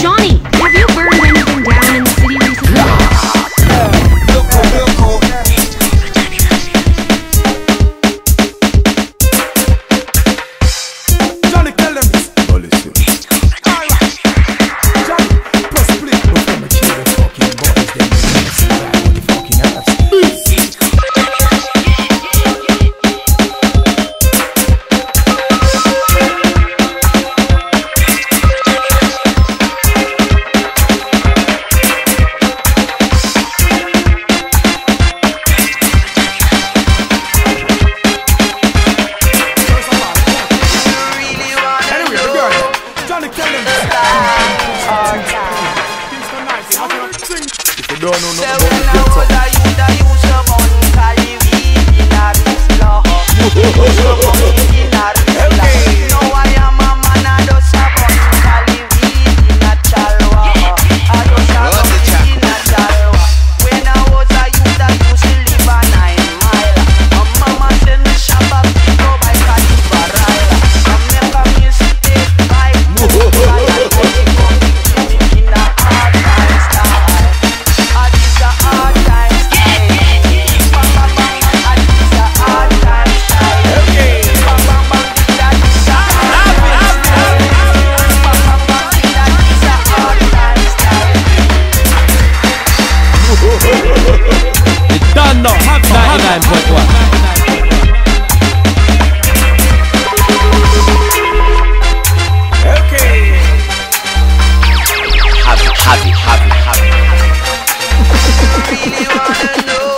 Johnny, have you burned anything down in the city recently? Johnny, tell them this. Oh, listen. Alright. Johnny, press play before me kill the fucking boys. They make me see that on the fucking ass. If you don't know nothing about it, I use a bun CALI in a RIZLA. In a RIZLA. Now I am a man, I just a bun CALI in a chalwa. I just a bun in a chalwa. When I was a youth, I used to live a 9 mile. My mama send me shabba to go by CALI barrel. I make a mistake by in a hard time style. Done now, 99.1. Really wanna know